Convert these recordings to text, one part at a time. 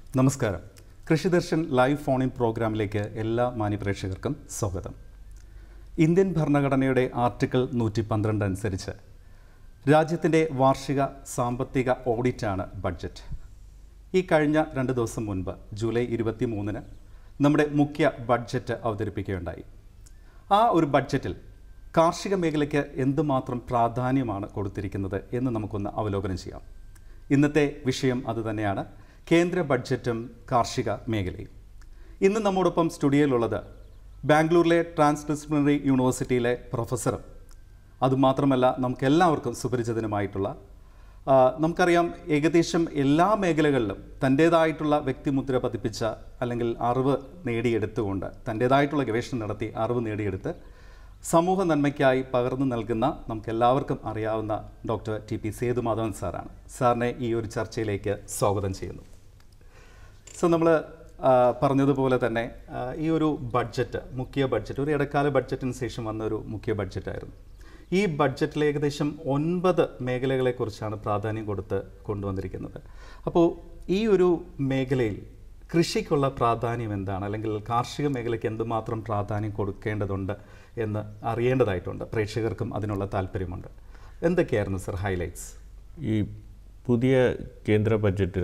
നമസ്കാരം. Krishi Darshan live phone in പ്രോഗ്രാമിലേക്ക് എല്ലാ മാന്യപ്രേക്ഷകർക്കും സ്വാഗതം. ഇന്ത്യൻ ഭരണഘടനയുടെ ആർട്ടിക്കിൾ 112 അനുസരിച്ച് രാജ്യത്തിൻ്റെ വാർഷിക സാമ്പത്തിക ഓഡിറ്റാണ് ബഡ്ജറ്റ്. ഈ കഴിഞ്ഞ 2 ദിവസം മുൻപ് ജൂലൈ 23-ന് നമ്മുടെ മുഖ്യ ബഡ്ജറ്റ് അവതരിപ്പിക്കുകയുണ്ടായി. ആ ഒരു ബഡ്ജറ്റിൽ കാർഷിക മേഖലയ്ക്ക് എന്തുമാത്രം പ്രാധാന്യമാണ് കൊടുത്തിരിക്കുന്നത് എന്ന് നമുക്കൊന്ന് അവലോകനം ചെയ്യാം. ഇന്നത്തെ വിഷയം അതുതന്നെയാണ്, കേന്ദ്ര ബഡ്ജറ്റും കാർഷിക മേഖലയും. ഇന്ന് നമ്മോടൊപ്പം സ്റ്റുഡിയോയിലുള്ളത് ബാംഗ്ലൂരിലെ ട്രാൻസ്ഡിസിപ്ലിനറി യൂണിവേഴ്സിറ്റിയിലെ പ്രൊഫസറും അതുമാത്രമല്ല നമുക്കെല്ലാവർക്കും സുപരിചിതനുമായിട്ടുള്ള, നമുക്കറിയാം ഏകദേശം എല്ലാ മേഖലകളിലും തൻ്റേതായിട്ടുള്ള വ്യക്തിമുദ്ര പതിപ്പിച്ച അല്ലെങ്കിൽ അറിവ് നേടിയെടുത്തുകൊണ്ട് തൻ്റേതായിട്ടുള്ള ഗവേഷണം നടത്തി അറിവ് നേടിയെടുത്ത് സമൂഹ നന്മയ്ക്കായി പകർന്നു നൽകുന്ന നമുക്കെല്ലാവർക്കും അറിയാവുന്ന ഡോക്ടർ ടി പി സേതുമാധവൻ സാറാണ്. സാറിനെ ഈ ഒരു ചർച്ചയിലേക്ക് സ്വാഗതം ചെയ്യുന്നു. നമ്മൾ പറഞ്ഞതുപോലെ തന്നെ ഈ ഒരു ബഡ്ജറ്റ്, മുഖ്യ ബഡ്ജറ്റ്, ഒരു ഇടക്കാല ബഡ്ജറ്റിന് ശേഷം വന്നൊരു മുഖ്യ ബഡ്ജറ്റായിരുന്നു. ഈ ബഡ്ജറ്റിൽ ഏകദേശം 9 മേഖലകളെക്കുറിച്ചാണ് പ്രാധാന്യം കൊടുത്ത് കൊണ്ടുവന്നിരിക്കുന്നത്. അപ്പോൾ ഈ ഒരു മേഖലയിൽ കൃഷിക്കുള്ള പ്രാധാന്യം എന്താണ്, അല്ലെങ്കിൽ കാർഷിക മേഖലയ്ക്ക് എന്തുമാത്രം പ്രാധാന്യം കൊടുക്കേണ്ടതുണ്ട് എന്ന് അറിയേണ്ടതായിട്ടുണ്ട്. പ്രേക്ഷകർക്കും അതിനുള്ള താല്പര്യമുണ്ട്. എന്തൊക്കെയായിരുന്നു സർ ഹൈലൈറ്റ്സ്? ഈ പുതിയ കേന്ദ്ര ബഡ്ജറ്റ്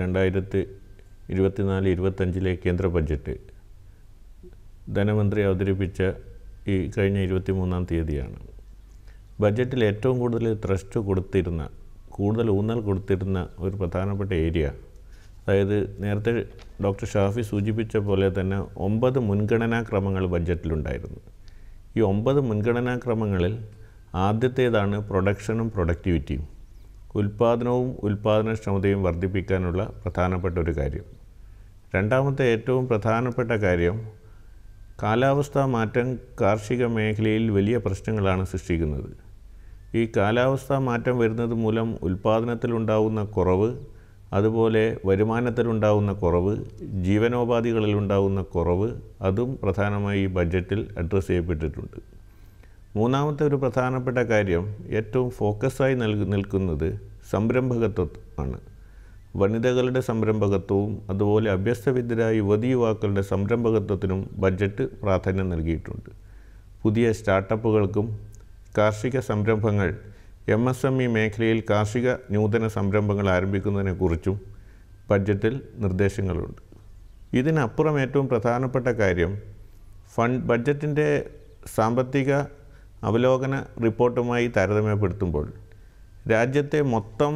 2024-25 കേന്ദ്ര ബഡ്ജറ്റ് ധനമന്ത്രി അവതരിപ്പിച്ച ഈ കഴിഞ്ഞ 23-ാം തീയതിയാണ്. ബഡ്ജറ്റിൽ ഏറ്റവും കൂടുതൽ ത്രസ്റ്റ് കൊടുത്തിരുന്ന, കൂടുതൽ ഊന്നൽ കൊടുത്തിരുന്ന ഒരു പ്രധാനപ്പെട്ട ഏരിയ, അതായത് നേരത്തെ ഡോക്ടർ ഷാഫി സൂചിപ്പിച്ച പോലെ തന്നെ 9 മുൻഗണനാക്രമങ്ങൾ ബഡ്ജറ്റിലുണ്ടായിരുന്നു. ഈ 9 മുൻഗണനാക്രമങ്ങളിൽ ആദ്യത്തേതാണ് പ്രൊഡക്ഷനും പ്രൊഡക്ടിവിറ്റിയും, ഉൽപ്പാദനവും ഉൽപ്പാദനക്ഷമതയും വർദ്ധിപ്പിക്കാനുള്ള പ്രധാനപ്പെട്ട ഒരു കാര്യം. രണ്ടാമത്തെ ഏറ്റവും പ്രധാനപ്പെട്ട കാര്യം, കാലാവസ്ഥാ മാറ്റം കാർഷിക മേഖലയിൽ വലിയ പ്രശ്നങ്ങളാണ് സൃഷ്ടിക്കുന്നത്. ഈ കാലാവസ്ഥാ മാറ്റം വരുന്നത് മൂലം ഉൽപ്പാദനത്തിലുണ്ടാവുന്ന കുറവ്, അതുപോലെ വരുമാനത്തിലുണ്ടാവുന്ന കുറവ്, ജീവനോപാധികളിലുണ്ടാവുന്ന കുറവ്, അതും പ്രധാനമായി ഈ ബഡ്ജറ്റിൽ അഡ്രസ്സ് ചെയ്യപ്പെട്ടിട്ടുണ്ട്. മൂന്നാമത്തെ ഒരു പ്രധാനപ്പെട്ട കാര്യം, ഏറ്റവും ഫോക്കസായി നിൽക്കുന്നത് സംരംഭകത്വം ആണ്. വനിതകളുടെ സംരംഭകത്വവും അതുപോലെ അഭ്യസ്തവിദ്യരായ യുവതീ യുവാക്കളുടെ സംരംഭകത്വത്തിനും ബഡ്ജറ്റ് പ്രാധാന്യം നൽകിയിട്ടുണ്ട്. പുതിയ സ്റ്റാർട്ടപ്പുകൾക്കും കാർഷിക സംരംഭങ്ങൾ, MSME മേഖലയിൽ കാർഷിക നൂതന സംരംഭങ്ങൾ ആരംഭിക്കുന്നതിനെക്കുറിച്ചും ബഡ്ജറ്റിൽ നിർദ്ദേശങ്ങളുണ്ട്. ഇതിനപ്പുറം ഏറ്റവും പ്രധാനപ്പെട്ട കാര്യം, ബഡ്ജറ്റിൻ്റെ സാമ്പത്തിക അവലോകന റിപ്പോർട്ടുമായി താരതമ്യപ്പെടുത്തുമ്പോൾ രാജ്യത്തെ മൊത്തം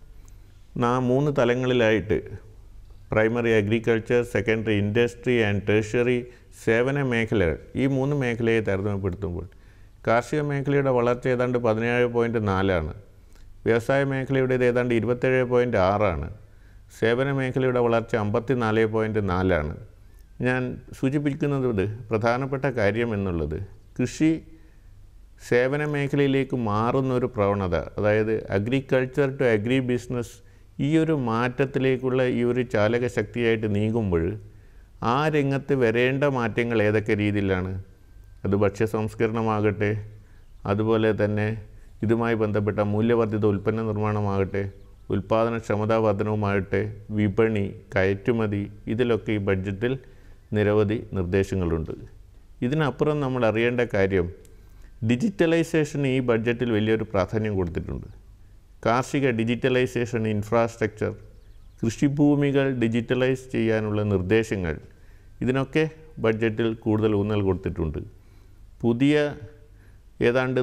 3 തലങ്ങളിലായിട്ട്, primary agriculture, secondary industry and tertiary സേവന മേഖലകൾ, ഈ 3 മേഖലയെ താരതമ്യപ്പെടുത്തുമ്പോൾ കാർഷിക മേഖലയുടെ വളർച്ച ഏതാണ്ട് 17.4ആണ്, വ്യവസായ മേഖലയുടേത് ഏതാണ്ട് 27.6ആണ്, സേവന മേഖലയുടെ വളർച്ച 54.4ആണ്. ഞാൻ സൂചിപ്പിക്കുന്നത് പ്രധാനപ്പെട്ട കാര്യം എന്നുള്ളത്, കൃഷി സേവന മേഖലയിലേക്ക് മാറുന്നൊരു പ്രവണത, അതായത് അഗ്രികൾച്ചർ ടു അഗ്രി ബിസിനസ്, ഈ ഒരു മാറ്റത്തിലേക്കുള്ള ഈ ഒരു ചാലക ശക്തിയായിട്ട് നീങ്ങുമ്പോൾ ആ രംഗത്ത് വരേണ്ട മാറ്റങ്ങൾ ഏതൊക്കെ രീതിയിലാണ്, അത് ഭക്ഷ്യ സംസ്കരണമാകട്ടെ, അതുപോലെ തന്നെ ഇതുമായി ബന്ധപ്പെട്ട മൂല്യവർദ്ധിത ഉൽപ്പന്ന നിർമ്മാണമാകട്ടെ, ഉൽപ്പാദനക്ഷമതാ വർധനവുമാകട്ടെ, വിപണി, കയറ്റുമതി, ഇതിലൊക്കെ ഈ ബഡ്ജറ്റിൽ നിരവധി നിർദ്ദേശങ്ങളുണ്ട്. ഇതിനപ്പുറം നമ്മൾ അറിയേണ്ട കാര്യം, ഡിജിറ്റലൈസേഷന് ഈ ബഡ്ജറ്റിൽ വലിയൊരു പ്രാധാന്യം കൊടുത്തിട്ടുണ്ട്. കാർഷിക ഡിജിറ്റലൈസേഷൻ ഇൻഫ്രാസ്ട്രക്ചർ, കൃഷിഭൂമികൾ ഡിജിറ്റലൈസ് ചെയ്യാനുള്ള നിർദ്ദേശങ്ങൾ, ഇതിനൊക്കെ ബഡ്ജറ്റിൽ കൂടുതൽ ഊന്നൽ കൊടുത്തിട്ടുണ്ട്. പുതിയ ഏതാണ്ട്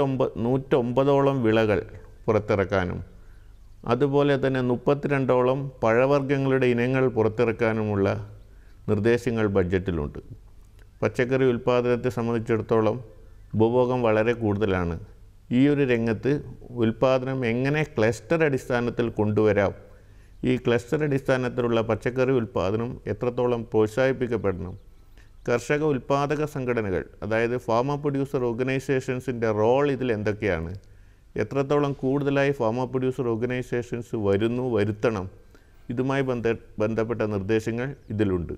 109ഓളം വിളകൾ പുറത്തിറക്കാനും അതുപോലെ തന്നെ 32ഓളം പഴവർഗ്ഗങ്ങളുടെ ഇനങ്ങൾ പുറത്തിറക്കാനുമുള്ള നിർദ്ദേശങ്ങൾ ബഡ്ജറ്റിലുണ്ട്. പച്ചക്കറി ഉൽപ്പാദനത്തെ സംബന്ധിച്ചിടത്തോളം ഉപഭോഗം വളരെ കൂടുതലാണ്. ഈ ഒരു രംഗത്ത് ഉൽപ്പാദനം എങ്ങനെ ക്ലസ്റ്റർ അടിസ്ഥാനത്തിൽ കൊണ്ടുവരാം, ഈ ക്ലസ്റ്റർ അടിസ്ഥാനത്തിലുള്ള പച്ചക്കറി ഉൽപ്പാദനം എത്രത്തോളം പ്രോത്സാഹിപ്പിക്കപ്പെടണം, കർഷക ഉൽപ്പാദക സംഘടനകൾ, അതായത് ഫാമർ പ്രൊഡ്യൂസർ ഓർഗനൈസേഷൻസിൻ്റെ റോൾ ഇതിൽ എന്തൊക്കെയാണ്, എത്രത്തോളം കൂടുതലായി ഫാമർ പ്രൊഡ്യൂസർ ഓർഗനൈസേഷൻസ് വരുത്തണം, ഇതുമായി ബന്ധപ്പെട്ട നിർദ്ദേശങ്ങൾ ഇതിലുണ്ട്.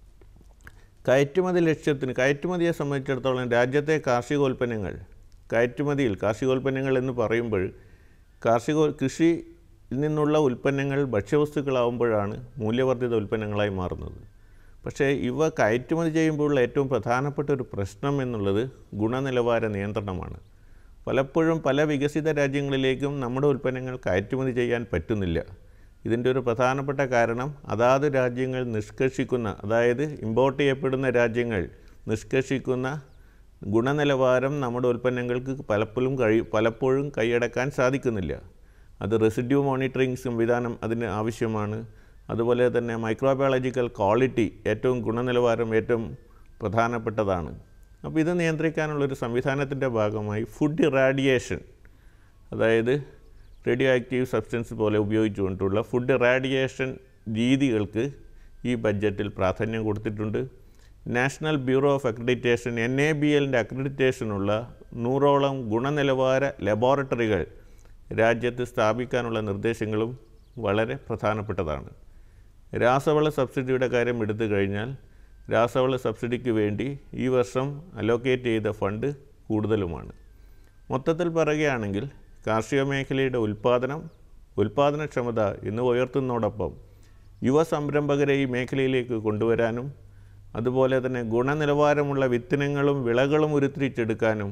കയറ്റുമതിയെ സംബന്ധിച്ചിടത്തോളം രാജ്യത്തെ കാർഷികോൽപ്പന്നങ്ങൾ കയറ്റുമതിയിൽ, കാർഷികോൽപ്പന്നങ്ങൾ എന്ന് പറയുമ്പോൾ കൃഷി നിന്നുള്ള ഉൽപ്പന്നങ്ങൾ ഭക്ഷ്യവസ്തുക്കളാവുമ്പോഴാണ് മൂല്യവർദ്ധിത ഉൽപ്പന്നങ്ങളായി മാറുന്നത്. പക്ഷേ ഇവ കയറ്റുമതി ചെയ്യുമ്പോഴുള്ള ഏറ്റവും പ്രധാനപ്പെട്ട ഒരു പ്രശ്നം എന്നുള്ളത് ഗുണനിലവാര നിയന്ത്രണമാണ്. പലപ്പോഴും പല വികസിത രാജ്യങ്ങളിലേക്കും നമ്മുടെ ഉൽപ്പന്നങ്ങൾ കയറ്റുമതി ചെയ്യാൻ പറ്റുന്നില്ല. ഇതിൻ്റെ ഒരു പ്രധാനപ്പെട്ട കാരണം അതാത് രാജ്യങ്ങൾ നിഷ്കർഷിക്കുന്ന, അതായത് ഇമ്പോർട്ട് ചെയ്യപ്പെടുന്ന രാജ്യങ്ങൾ നിഷ്കർഷിക്കുന്ന ഗുണനിലവാരം നമ്മുടെ ഉൽപ്പന്നങ്ങൾക്ക് പലപ്പോഴും കൈയടക്കാൻ സാധിക്കുന്നില്ല. അത് റെസിഡ്യൂ മോണിറ്ററിംഗ് സംവിധാനം അതിന് ആവശ്യമാണ്. അതുപോലെ തന്നെ മൈക്രോബയോളജിക്കൽ ക്വാളിറ്റി ഏറ്റവും ഗുണനിലവാരം ഏറ്റവും പ്രധാനപ്പെട്ടതാണ്. അപ്പോൾ ഇത് നിയന്ത്രിക്കാനുള്ളൊരു സംവിധാനത്തിൻ്റെ ഭാഗമായി ഫുഡ് ഇറാഡിയേഷൻ, അതായത് റേഡിയോ ആക്റ്റീവ് സബ്സ്റ്റൻസ് പോലെ ഉപയോഗിച്ചുകൊണ്ടുള്ള ഫുഡ് ഇറാഡിയേഷൻ രീതികൾക്ക് ഈ ബഡ്ജറ്റിൽ പ്രാധാന്യം കൊടുത്തിട്ടുണ്ട്. നാഷണൽ ബ്യൂറോ ഓഫ് അക്രഡിറ്റേഷൻ NABLൻ്റെ അക്രഡിറ്റേഷനുള്ള 100ഓളം ഗുണനിലവാര ലബോറട്ടറികൾ രാജ്യത്ത് സ്ഥാപിക്കാനുള്ള നിർദ്ദേശങ്ങളും വളരെ പ്രധാനപ്പെട്ടതാണ്. രാസവള സബ്സിഡിയുടെ കാര്യം എടുത്തു കഴിഞ്ഞാൽ രാസവള സബ്സിഡിക്ക് വേണ്ടി ഈ വർഷം അലോക്കേറ്റ് ചെയ്ത ഫണ്ട് കൂടുതലുമാണ്. മൊത്തത്തിൽ പറയുകയാണെങ്കിൽ കാർഷിക മേഖലയുടെ ഉൽപ്പാദനക്ഷമത ഇന്ന് ഉയർത്തുന്നതോടൊപ്പം യുവ സംരംഭകരെ ഈ മേഖലയിലേക്ക് കൊണ്ടുവരാനും അതുപോലെ തന്നെ ഗുണനിലവാരമുള്ള വിത്തിനങ്ങളും വിളകളും ഉരുത്തിരിച്ചെടുക്കാനും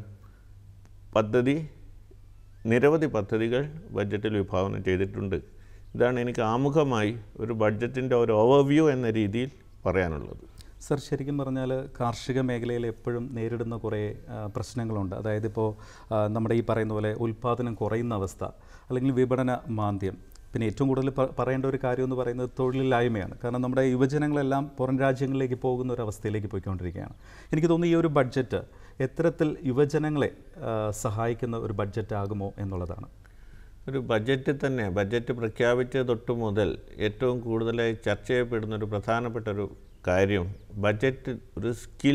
നിരവധി പദ്ധതികൾ ബഡ്ജറ്റിൽ വിഭാവനം ചെയ്തിട്ടുണ്ട്. ഇതാണ് എനിക്ക് ആമുഖമായി ഒരു ബഡ്ജറ്റിൻ്റെ ഒരു ഓവർവ്യൂ എന്ന രീതിയിൽ പറയാനുള്ളത്. സർ, ശരിക്കും പറഞ്ഞാൽ കാർഷിക മേഖലയിൽ എപ്പോഴും നേരിടുന്ന കുറേ പ്രശ്നങ്ങളുണ്ട്. അതായത് ഇപ്പോൾ നമ്മുടെ ഈ പറയുന്ന പോലെ ഉൽപ്പാദനം കുറയുന്ന അവസ്ഥ, അല്ലെങ്കിൽ വിപണന മാന്ദ്യം, പിന്നെ ഏറ്റവും കൂടുതൽ പറയേണ്ട ഒരു കാര്യം എന്ന് പറയുന്നത് തൊഴിലില്ലായ്മയാണ്. കാരണം നമ്മുടെ യുവജനങ്ങളെല്ലാം പുറം രാജ്യങ്ങളിലേക്ക് പോകുന്ന ഒരു അവസ്ഥയിലേക്ക് പോയിക്കൊണ്ടിരിക്കുകയാണ്. എനിക്ക് തോന്നുന്നു ഈ ഒരു ബഡ്ജറ്റ് എത്തരത്തിൽ യുവജനങ്ങളെ സഹായിക്കുന്ന ഒരു ബഡ്ജറ്റ് ആകുമോ എന്നുള്ളതാണ്. ഒരു ബഡ്ജറ്റ് പ്രഖ്യാപിച്ച തൊട്ട് മുതൽ ഏറ്റവും കൂടുതലായി ചർച്ച ചെയ്യപ്പെടുന്ന ഒരു പ്രധാനപ്പെട്ട ഒരു കാര്യം ബഡ്ജറ്റ് ഒരു സ്കിൽ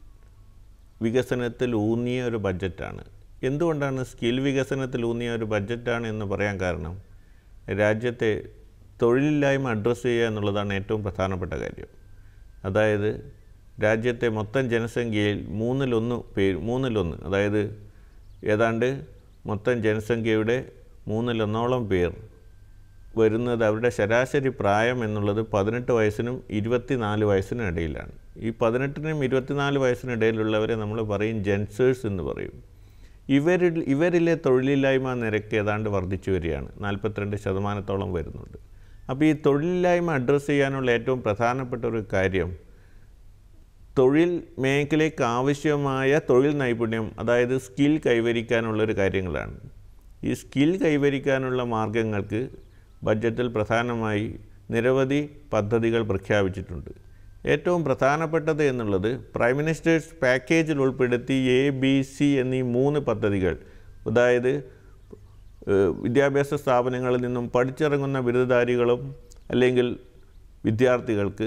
വികസനത്തിൽ ഊന്നിയ ഒരു ബഡ്ജറ്റാണ്. എന്തുകൊണ്ടാണ് സ്കിൽ വികസനത്തിൽ ഊന്നിയ ഒരു ബഡ്ജറ്റാണ് എന്ന് പറയാൻ കാരണം, രാജ്യത്തെ തൊഴിലില്ലായ്മ അഡ്രസ്സ് ചെയ്യുക എന്നുള്ളതാണ് ഏറ്റവും പ്രധാനപ്പെട്ട കാര്യം. അതായത് രാജ്യത്തെ മൊത്തം ജനസംഖ്യയിൽ മൂന്നിലൊന്ന്, അതായത് ഏതാണ്ട് മൊത്തം ജനസംഖ്യയുടെ 1/3 പേർ വരുന്നത് അവരുടെ ശരാശരി പ്രായം എന്നുള്ളത് 18 വയസ്സിനും 24 വയസ്സിനും ഇടയിലാണ്. ഈ 18നും 24 വയസ്സിനിടയിലുള്ളവരെ നമ്മൾ പറയും ജെൻസേഴ്സ് എന്ന് പറയും. ഇവരിലെ തൊഴിലില്ലായ്മ നിരക്ക് ഏതാണ്ട് വർദ്ധിച്ചു വരികയാണ്, 42% വരുന്നുണ്ട്. അപ്പോൾ ഈ തൊഴിലില്ലായ്മ അഡ്രസ്സ് ചെയ്യാനുള്ള ഏറ്റവും പ്രധാനപ്പെട്ട ഒരു കാര്യം തൊഴിൽ മേഖലയ്ക്ക് ആവശ്യമായ തൊഴിൽ നൈപുണ്യം, അതായത് സ്കിൽ കൈവരിക്കാനുള്ളൊരു കാര്യങ്ങളാണ്. ഈ സ്കിൽ കൈവരിക്കാനുള്ള മാർഗങ്ങൾക്ക് ബഡ്ജറ്റിൽ പ്രധാനമായി നിരവധി പദ്ധതികൾ പ്രഖ്യാപിച്ചിട്ടുണ്ട്. ഏറ്റവും പ്രധാനപ്പെട്ടത് എന്നുള്ളത് പ്രൈം മിനിസ്റ്റേഴ്സ് പാക്കേജിൽ ഉൾപ്പെടുത്തി ABC എന്നീ 3 പദ്ധതികൾ, അതായത് വിദ്യാഭ്യാസ സ്ഥാപനങ്ങളിൽ നിന്നും പഠിച്ചിറങ്ങുന്ന ബിരുദധാരികളും അല്ലെങ്കിൽ വിദ്യാർത്ഥികൾക്ക്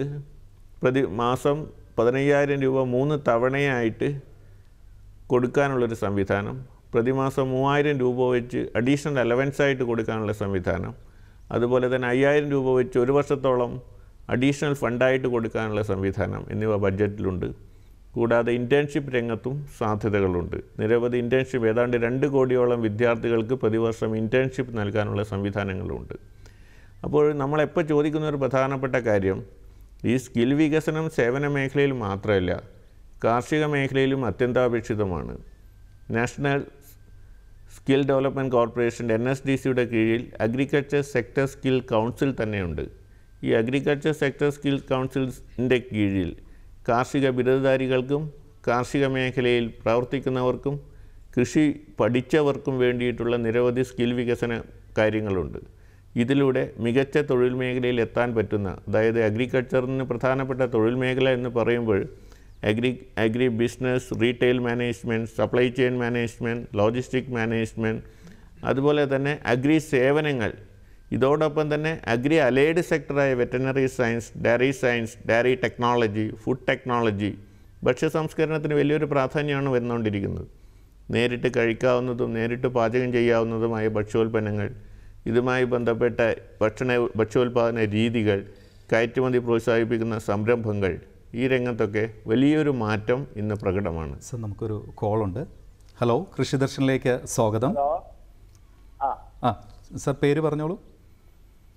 മാസം 15,000 രൂപ 3 തവണയായിട്ട് കൊടുക്കാനുള്ളൊരു സംവിധാനം, പ്രതിമാസം 3,000 രൂപ വെച്ച് അഡീഷണൽ അലവൻസായിട്ട് കൊടുക്കാനുള്ള സംവിധാനം, അതുപോലെ തന്നെ 5,000 രൂപ വെച്ച് 1 വർഷത്തോളം അഡീഷണൽ ഫണ്ടായിട്ട് കൊടുക്കാനുള്ള സംവിധാനം എന്നിവ ബഡ്ജറ്റിലുണ്ട്. കൂടാതെ ഇൻറ്റേൺഷിപ്പ് രംഗത്തും സാധ്യതകളുണ്ട്. നിരവധി ഇൻറ്റേൺഷിപ്പ്, ഏതാണ്ട് 2 കോടിയോളം വിദ്യാർത്ഥികൾക്ക് പ്രതിവർഷം ഇൻറ്റേൺഷിപ്പ് നൽകാനുള്ള സംവിധാനങ്ങളുണ്ട്. അപ്പോൾ നമ്മളെപ്പോൾ ചോദിക്കുന്ന ഒരു പ്രധാനപ്പെട്ട കാര്യം, ഈ സ്കിൽ വികസനം സേവന മേഖലയിൽ മാത്രമല്ല, കാർഷിക മേഖലയിലും അത്യന്താപേക്ഷിതമാണ്. നാഷണൽ സ്കിൽ ഡെവലപ്മെൻറ്റ് കോർപ്പറേഷൻ NSDCയുടെ കീഴിൽ അഗ്രികൾച്ചർ സെക്ടർ സ്കിൽ കൗൺസിൽ തന്നെയുണ്ട്. ഈ അഗ്രികൾച്ചർ സെക്ടർ സ്കിൽ കൗൺസിലിൻ്റെ കീഴിൽ കാർഷിക ബിരുദധാരികൾക്കും കാർഷിക മേഖലയിൽ പ്രവർത്തിക്കുന്നവർക്കും കൃഷി പഠിച്ചവർക്കും വേണ്ടിയിട്ടുള്ള നിരവധി സ്കിൽ വികസന കാര്യങ്ങളുണ്ട്. ഇതിലൂടെ മികച്ച തൊഴിൽ മേഖലയിൽ എത്താൻ പറ്റുന്ന, അതായത് അഗ്രികൾച്ചറിന് പ്രധാനപ്പെട്ട തൊഴിൽ മേഖല എന്ന് പറയുമ്പോൾ agri business, retail management, supply chain management, logistic management, അതുപോലെ തന്നെ അഗ്രി സേവനങ്ങൾ, ഇതോടൊപ്പം തന്നെ അഗ്രി അലൈഡ് സെക്ടറായ veterinary science, dairy technology, food technology, ഭക്ഷ്യസംസ്കരണത്തിന് വലിയൊരു പ്രാധാന്യമാണ് വന്നുകൊണ്ടിരിക്കുന്നത്. നേരിട്ട് കഴിക്കാവുന്നതും നേരിട്ട് പാചകം ചെയ്യാവുന്നതുമായ ഭക്ഷ്യോൽപ്പന്നങ്ങൾ, ഇതുമായി ബന്ധപ്പെട്ട ഭക്ഷ്യോൽപാദന രീതികൾ, കയറ്റുമതി പ്രോത്സാഹിപ്പിക്കുന്ന സംരംഭങ്ങൾ, ഈ രംഗത്തൊക്കെ വലിയൊരു മാറ്റം ഇന്ന് പ്രകടമാണ്. സർ, നമുക്കൊരു കോളുണ്ട്. ഹലോ, കൃഷിദർശനിലേക്ക് സ്വാഗതം. സർ, പേര് പറഞ്ഞോളൂ.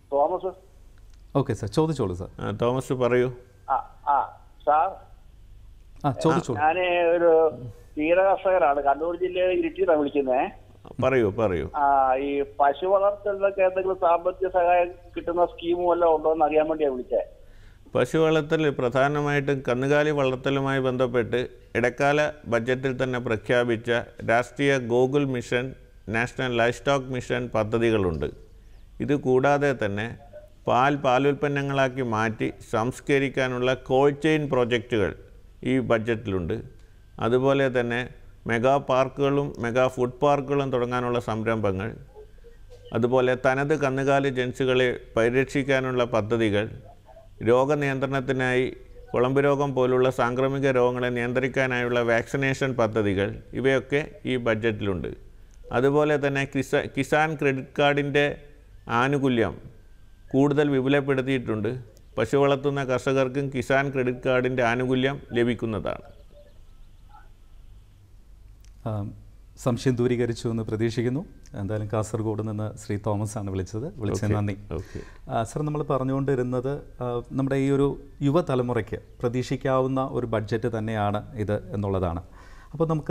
തോമസ്. ഓക്കെ സാർ, ചോദിച്ചോളൂ സാർ. തോമസ് പറയൂ. സാർ, ചോദിച്ചോളൂ. ഞാൻ ഒരു ക്ഷീരകർഷകരാണ്. കണ്ണൂർ ജില്ലയിൽ ഇരിട്ടിയാണ് വിളിക്കുന്നത്. പറയൂ. ഈ പശു വളർത്തലിനൊക്കെ എന്തെങ്കിലും സാമ്പത്തിക സഹായം കിട്ടുന്ന സ്കീമും വല്ലതും ഉണ്ടോ എന്ന് അറിയാൻ വേണ്ടിയാണ് വിളിച്ചത്. പശു വളർത്തൽ പ്രധാനമായിട്ടും കന്നുകാലി വളർത്തലുമായി ബന്ധപ്പെട്ട് ഇടക്കാല ബഡ്ജറ്റിൽ തന്നെ പ്രഖ്യാപിച്ച Rashtriya Gokul mission, national livestock mission പദ്ധതികളുണ്ട്. ഇത് കൂടാതെ തന്നെ പാലുൽപ്പന്നങ്ങളാക്കി മാറ്റി സംസ്കരിക്കാനുള്ള കോൾഡ് ചെയിൻ പ്രോജക്റ്റുകൾ ഈ ബഡ്ജറ്റിലുണ്ട്. അതുപോലെ തന്നെ മെഗാ പാർക്കുകളും മെഗാ ഫുഡ് പാർക്കുകളും തുടങ്ങാനുള്ള സംരംഭങ്ങൾ, അതുപോലെ തനത് കന്നുകാലി ജൻസുകളെ പരിരക്ഷിക്കാനുള്ള പദ്ധതികൾ, രോഗനിയന്ത്രണത്തിനായി കുളമ്പ് രോഗം പോലുള്ള സാംക്രമിക രോഗങ്ങളെ നിയന്ത്രിക്കാനായുള്ള വാക്സിനേഷൻ പദ്ധതികൾ, ഇവയൊക്കെ ഈ ബഡ്ജറ്റിലുണ്ട്. അതുപോലെ തന്നെ കിസാൻ ക്രെഡിറ്റ് കാർഡിൻ്റെ ആനുകൂല്യം കൂടുതൽ വിപുലപ്പെടുത്തിയിട്ടുണ്ട്. പശു വളർത്തുന്ന കർഷകർക്കും കിസാൻ ക്രെഡിറ്റ് കാർഡിൻ്റെ ആനുകൂല്യം ലഭിക്കുന്നതാണ്. സംശയം ദൂരീകരിച്ചു എന്ന് പ്രതീക്ഷിക്കുന്നു. എന്തായാലും കാസർഗോഡ് നിന്ന് ശ്രീ തോമസ് ആണ് വിളിച്ചത് നന്ദി. സർ, നമ്മൾ പറഞ്ഞുകൊണ്ടിരുന്നത് നമ്മുടെ ഈ ഒരു യുവതലമുറയ്ക്ക് പ്രതീക്ഷിക്കാവുന്ന ഒരു ബഡ്ജറ്റ് തന്നെയാണ് ഇത് എന്നുള്ളതാണ്. അപ്പോൾ നമുക്ക്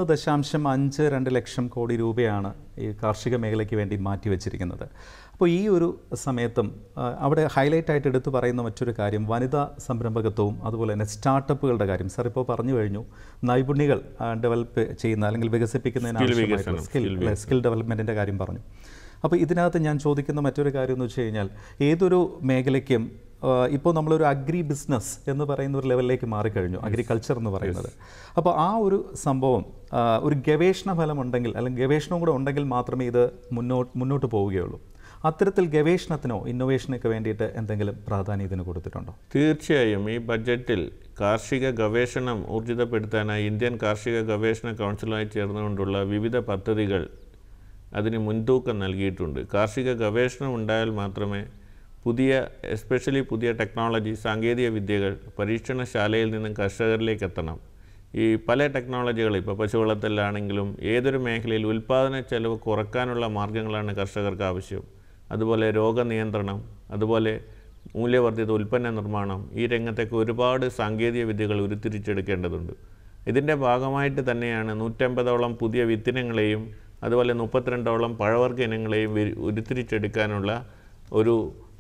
1.52 ലക്ഷം കോടി രൂപയാണ് ഈ കാർഷിക മേഖലയ്ക്ക് വേണ്ടി മാറ്റിവെച്ചിരിക്കുന്നത്. അപ്പോൾ ഈ ഒരു സമയത്തും അവിടെ ഹൈലൈറ്റ് ആയിട്ട് എടുത്തു പറയുന്ന മറ്റൊരു കാര്യം വനിതാ സംരംഭകത്വവും അതുപോലെ തന്നെ സ്റ്റാർട്ടപ്പുകളുടെ കാര്യം. സാർ ഇപ്പോൾ പറഞ്ഞു കഴിഞ്ഞു, നൈപുണ്യങ്ങൾ ഡെവലപ്പ് ചെയ്യുന്ന അല്ലെങ്കിൽ വികസിപ്പിക്കുന്നതിന് സ്കിൽ ഡെവലപ്മെൻറ്റിൻ്റെ കാര്യം പറഞ്ഞു. അപ്പോൾ ഇതിനകത്ത് ഞാൻ ചോദിക്കുന്ന മറ്റൊരു കാര്യം എന്ന് വെച്ച് കഴിഞ്ഞാൽ, ഏതൊരു മേഖലയ്ക്കും ഇപ്പോൾ നമ്മളൊരു അഗ്രി ബിസിനസ് എന്ന് പറയുന്ന ഒരു ലെവലിലേക്ക് മാറിക്കഴിഞ്ഞു, അഗ്രികൾച്ചർ എന്ന് പറയുന്നത്. അപ്പോൾ ആ ഒരു സംഭവം ഒരു ഗവേഷണ ഫലമുണ്ടെങ്കിൽ അല്ലെങ്കിൽ ഗവേഷണവും കൂടെ ഉണ്ടെങ്കിൽ മാത്രമേ ഇത് മുന്നോട്ട് പോവുകയുള്ളൂ. അത്തരത്തിൽ ഗവേഷണത്തിനോ ഇന്നോവേഷനൊക്കെ വേണ്ടിയിട്ട് എന്തെങ്കിലും പ്രാധാന്യം ഇതിന് കൊടുത്തിട്ടുണ്ടോ? തീർച്ചയായും ഈ ബഡ്ജറ്റിൽ കാർഷിക ഗവേഷണം ഊർജിതപ്പെടുത്താനായി ഇന്ത്യൻ കാർഷിക ഗവേഷണ കൗൺസിലുമായി ചേർന്നുകൊണ്ടുള്ള വിവിധ പദ്ധതികൾ അതിന് മുൻതൂക്കം നൽകിയിട്ടുണ്ട്. കാർഷിക ഗവേഷണം ഉണ്ടായാൽ മാത്രമേ എസ്പെഷ്യലി പുതിയ ടെക്നോളജി, സാങ്കേതിക വിദ്യകൾ പരീക്ഷണശാലയിൽ നിന്നും കർഷകരിലേക്ക് എത്തണം. ഈ പല ടെക്നോളജികൾ ഇപ്പോൾ പശു വളർത്തലാണെങ്കിലും ഏതൊരു മേഖലയിൽ ഉൽപ്പാദന ചെലവ് കുറയ്ക്കാനുള്ള മാർഗ്ഗങ്ങളാണ് കർഷകർക്ക് ആവശ്യം. അതുപോലെ രോഗനിയന്ത്രണം, അതുപോലെ മൂല്യവർദ്ധിത ഉൽപ്പന്ന നിർമ്മാണം, ഈ രംഗത്തേക്ക് ഒരുപാട് സാങ്കേതിക വിദ്യകൾ ഉരുത്തിരിച്ചെടുക്കേണ്ടതുണ്ട്. ഇതിൻ്റെ ഭാഗമായിട്ട് തന്നെയാണ് 150ഓളം പുതിയ വിത്തിനങ്ങളെയും അതുപോലെ 32ഓളം പഴവർഗ്ഗ ഇനങ്ങളെയും ഉരുത്തിരിച്ചെടുക്കാനുള്ള ഒരു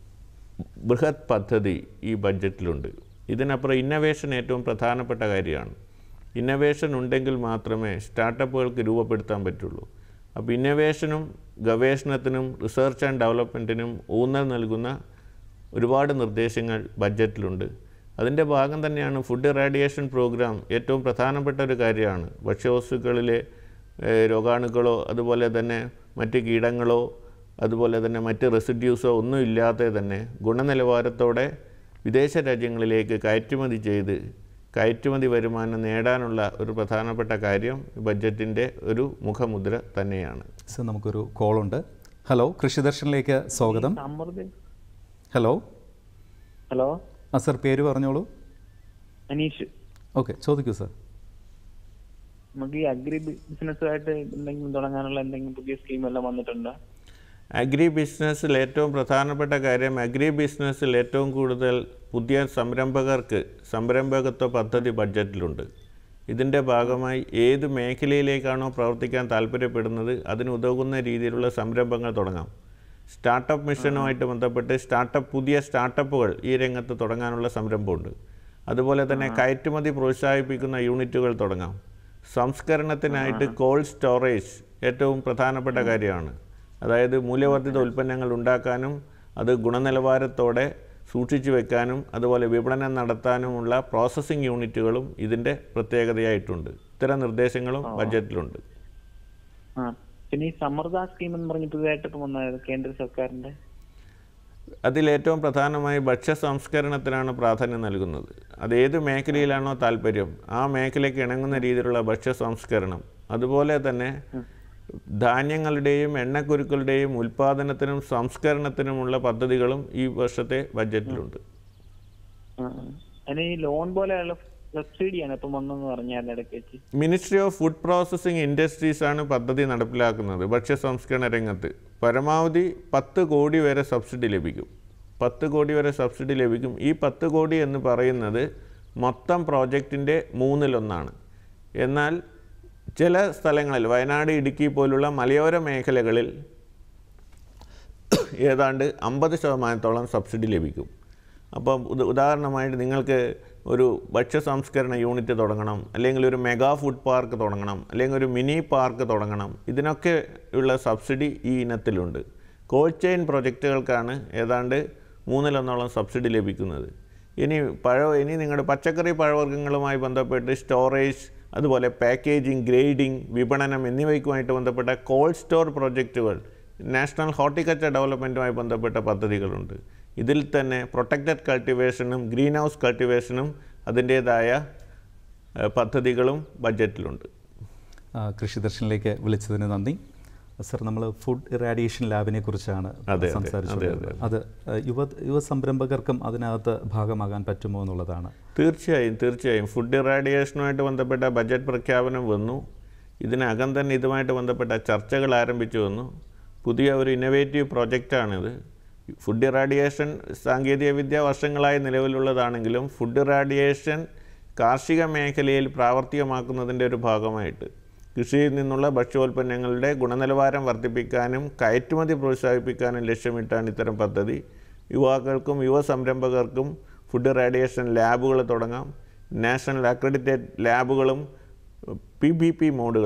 ബൃഹത് പദ്ധതി ഈ ബഡ്ജറ്റിലുണ്ട്. ഇതിനപ്പുറം ഇന്നവേഷൻ ഏറ്റവും പ്രധാനപ്പെട്ട കാര്യമാണ്. ഇന്നവേഷൻ ഉണ്ടെങ്കിൽ മാത്രമേ സ്റ്റാർട്ടപ്പുകൾക്ക് രൂപപ്പെടുത്താൻ പറ്റുള്ളൂ. അപ്പോൾ ഇന്നവേഷനും ഗവേഷണത്തിനും റിസർച്ച് ആൻഡ് ഡെവലപ്മെൻറ്റിനും ഊന്നൽ നൽകുന്ന ഒരുപാട് നിർദ്ദേശങ്ങൾ ബഡ്ജറ്റിലുണ്ട്. അതിൻ്റെ ഭാഗം തന്നെയാണ് ഫുഡ് ഇറാഡിയേഷൻ പ്രോഗ്രാം. ഏറ്റവും പ്രധാനപ്പെട്ട ഒരു കാര്യമാണ്. ഭക്ഷ്യവസ്തുക്കളിലെ രോഗാണുക്കളോ അതുപോലെ തന്നെ മറ്റ് കീടങ്ങളോ അതുപോലെ തന്നെ മറ്റ് റെസിഡ്യൂസോ ഒന്നും ഇല്ലാതെ തന്നെ ഗുണനിലവാരത്തോടെ വിദേശ രാജ്യങ്ങളിലേക്ക് കയറ്റുമതി ചെയ്ത് കയറ്റുമതി വരുമാനം നേടാനുള്ള ഒരു പ്രധാനപ്പെട്ട കാര്യം ബഡ്ജറ്റിൻ്റെ ഒരു മുഖമുദ്ര തന്നെയാണ്. സർ, നമുക്കൊരു കോളുണ്ട്. ഹലോ, കൃഷിദർശനിലേക്ക് സ്വാഗതം. ഹലോ. സർ, പേര് പറഞ്ഞോളൂ. അനീഷ്. ഓക്കെ, ചോദിക്കൂ സർ. നമുക്ക് ഈ അഗ്രി ബിസിനസ്സുമായിട്ട് എന്തെങ്കിലും തുടങ്ങാനുള്ള എന്തെങ്കിലും പുതിയ സ്കീം എല്ലാം വന്നിട്ടുണ്ടോ? അഗ്രി ബിസിനസ്സിൽ ഏറ്റവും പ്രധാനപ്പെട്ട കാര്യം, അഗ്രി ബിസിനസ്സിൽ ഏറ്റവും കൂടുതൽ പുതിയ സംരംഭകത്വ പദ്ധതി ബഡ്ജറ്റിലുണ്ട്. ഇതിൻ്റെ ഭാഗമായി ഏത് മേഖലയിലേക്കാണോ പ്രവർത്തിക്കാൻ താല്പര്യപ്പെടുന്നത് അതിനുതകുന്ന രീതിയിലുള്ള സംരംഭങ്ങൾ തുടങ്ങാം. സ്റ്റാർട്ടപ്പ് മിഷനുമായിട്ട് ബന്ധപ്പെട്ട് പുതിയ സ്റ്റാർട്ടപ്പുകൾ ഈ രംഗത്ത് തുടങ്ങാനുള്ള സംരംഭമുണ്ട്. അതുപോലെ തന്നെ കയറ്റുമതി പ്രോത്സാഹിപ്പിക്കുന്ന യൂണിറ്റുകൾ തുടങ്ങാം. സംസ്കരണത്തിനായിട്ട് കോൾഡ് സ്റ്റോറേജ് ഏറ്റവും പ്രധാനപ്പെട്ട കാര്യമാണ്. അതായത് മൂല്യവർദ്ധിത ഉൽപ്പന്നങ്ങൾ ഉണ്ടാക്കാനും അത് ഗുണനിലവാരത്തോടെ സൂക്ഷിച്ചു വെക്കാനും അതുപോലെ വിപണനം നടത്താനുമുള്ള പ്രോസസ്സിംഗ് യൂണിറ്റുകളും ഇതിൻ്റെ പ്രത്യേകതയായിട്ടുണ്ട്. ഇത്തരം നിർദ്ദേശങ്ങളും ബഡ്ജറ്റിലുണ്ട്. പിന്നെ ഈ സമൃദ്ധ സ്കീം എന്ന് പറഞ്ഞ് പുതിയതായിട്ട് ഇപ്പം വന്നത് കേന്ദ്ര സർക്കാരിൻ്റെ, അതിലേറ്റവും പ്രധാനമായി ഭക്ഷ്യ സംസ്കരണത്തിനാണ് പ്രാധാന്യം നൽകുന്നത്. അതേത് മേഖലയിലാണോ താല്പര്യം ആ മേഖലയ്ക്ക് ഇണങ്ങുന്ന രീതിയിലുള്ള ഭക്ഷ്യ സംസ്കരണം, അതുപോലെ തന്നെ ധാന്യങ്ങളുടെയും എണ്ണക്കുരുക്കളുടെയും ഉൽപ്പാദനത്തിനും സംസ്കരണത്തിനുമുള്ള പദ്ധതികളും ഈ വർഷത്തെ ബഡ്ജറ്റിലുണ്ട്. ഈ ലോൺ പോലെയുള്ള സബ്സിഡിയാണ് ഇപ്പം വന്നെന്ന് പറഞ്ഞാൽ ഇടയ്ക്ക് വെച്ച്. Ministry of food processing industries ആണ് പദ്ധതി നടപ്പിലാക്കുന്നത്. ഭക്ഷ്യ സംസ്കരണ രംഗത്ത് പരമാവധി 10 കോടി വരെ സബ്സിഡി ലഭിക്കും. 10 കോടി വരെ സബ്സിഡി ലഭിക്കും. ഈ 10 കോടി എന്ന് പറയുന്നത് മൊത്തം പ്രോജക്റ്റിൻ്റെ 1/3. എന്നാൽ ചില സ്ഥലങ്ങളിൽ വയനാട്, ഇടുക്കി പോലുള്ള മലയോര മേഖലകളിൽ ഏതാണ്ട് 50% സബ്സിഡി ലഭിക്കും. അപ്പം ഉദാഹരണമായിട്ട് നിങ്ങൾക്ക് ഒരു ഭക്ഷ്യ സംസ്കരണ യൂണിറ്റ് തുടങ്ങണം, അല്ലെങ്കിൽ ഒരു മെഗാ ഫുഡ് പാർക്ക് തുടങ്ങണം, അല്ലെങ്കിൽ ഒരു മിനി പാർക്ക് തുടങ്ങണം. ഇതിനൊക്കെ ഉള്ള സബ്സിഡി ഈ ഇനത്തിലുണ്ട്. കോൾഡ് ചെയിൻ പ്രൊജക്റ്റുകൾക്കാണ് ഏതാണ്ട് 1/3 സബ്സിഡി ലഭിക്കുന്നത്. ഇനി നിങ്ങളുടെ പച്ചക്കറി പഴവർഗ്ഗങ്ങളുമായി ബന്ധപ്പെട്ട് സ്റ്റോറേജ്, അതുപോലെ പാക്കേജിംഗ്, ഗ്രേഡിംഗ്, വിപണനം എന്നിവയ്ക്കുമായിട്ട് ബന്ധപ്പെട്ട cold store projects national horticulture ഡെവലപ്മെൻറ്റുമായി ബന്ധപ്പെട്ട പദ്ധതികളുണ്ട്. ഇതിൽ തന്നെ പ്രൊട്ടക്റ്റഡ് കൾട്ടിവേഷനും ഗ്രീൻ ഹൗസ് കൾട്ടിവേഷനും അതിൻ്റേതായ പദ്ധതികളും ബഡ്ജറ്റിലുണ്ട്. കൃഷിദർശനിലേക്ക് വിളിച്ചതിന് നന്ദി. സർ, നമ്മൾ ഫുഡ് ഇറാഡിയേഷൻ ലാബിനെ കുറിച്ചാണ് സംസാരിച്ചത്. അത് യുവ സംരംഭകർക്കും അതിനകത്ത് ഭാഗമാകാൻ പറ്റുമോ എന്നുള്ളതാണ്. തീർച്ചയായും ഫുഡ് ഇറാഡിയേഷനുമായിട്ട് ബന്ധപ്പെട്ട ബഡ്ജറ്റ് പ്രഖ്യാപനം വന്നു. ഇതിനകം തന്നെ ഇതുമായിട്ട് ബന്ധപ്പെട്ട ചർച്ചകൾ ആരംഭിച്ചു വന്നു. പുതിയ ഒരു ഇന്നോവേറ്റീവ് പ്രോജക്റ്റാണിത്. ഫുഡ് ഇറാഡിയേഷൻ സാങ്കേതികവിദ്യ വർഷങ്ങളായി നിലവിലുള്ളതാണെങ്കിലും ഫുഡ് ഇറാഡിയേഷൻ കാർഷിക മേഖലയിൽ പ്രാവർത്തികമാക്കുന്നതിൻ്റെ ഒരു ഭാഗമായിട്ട് കൃഷിയിൽ നിന്നുള്ള ഭക്ഷ്യോൽപ്പന്നങ്ങളുടെ ഗുണനിലവാരം വർദ്ധിപ്പിക്കാനും കയറ്റുമതി പ്രോത്സാഹിപ്പിക്കാനും ലക്ഷ്യമിട്ടാണ് ഇത്തരം പദ്ധതി. യുവാക്കൾക്കും യുവ സംരംഭകർക്കും ഫുഡ് ഇറാഡിയേഷൻ ലാബുകൾ തുടങ്ങാം. നാഷണൽ അക്രഡിറ്റഡ് ലാബുകളും PPP